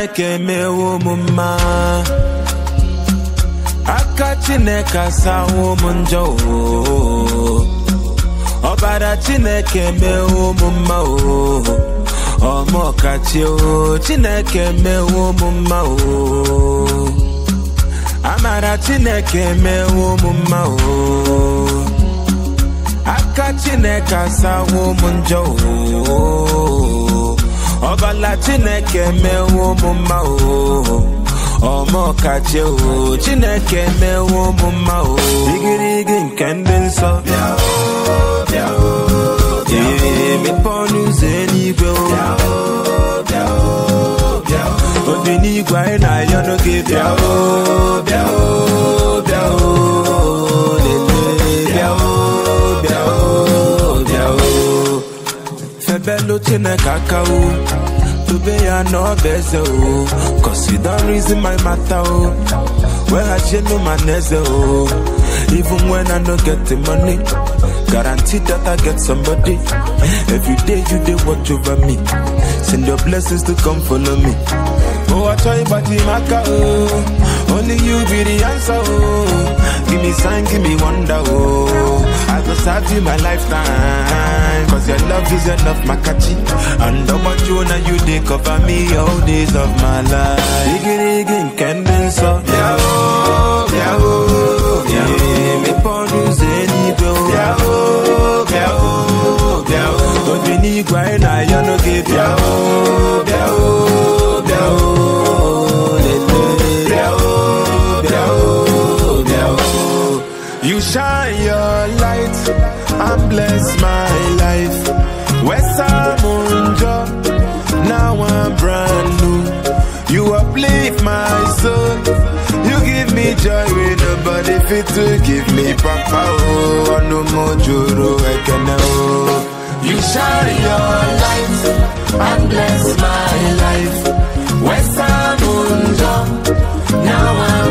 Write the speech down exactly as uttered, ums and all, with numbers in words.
Chineke emewom aka Chineke asawom njọ Obala Chineke emewom Omeokachie Chineke emewom Amara Chineke emewom aka Chineke asawom njọ Obala Chineke emewom Omeokachie Chineke emewom Igirigi nke ndị nsọ Mepe onuzo enuigwe Obinogwe na ayonugi Febelu Chineke akawo Tobe ya no beze o Cause you don't reason my matter o Where ghazielum maneze o Even when I don't get the money Guarantee that I get somebody Every day you dey watch over me Send your blessings to come follow me Oh, I try but maka oh Only you be the answer oh Give me sign, give me wonder oh I go serve you my lifetime Cause your love is enough makachi And ogbajuo na you dey cover me all days of my life Igirigi nke ndị nsọ Bia oh, bia oh, bia oh Mepe onuzo enuigwe Bia oh, bia oh, bia oh Obinogwe na ayonugi Bia oh, bia oh, bia oh Lele Bia oh, bia oh, bia oh You shine your light and bless my life Wesamunjo Now I'm brand new You uplift my soul You give me joy when nobody fit to give me papa oh no more joro ekene oh You shine your light and bless my life Wesamunjo Now I'm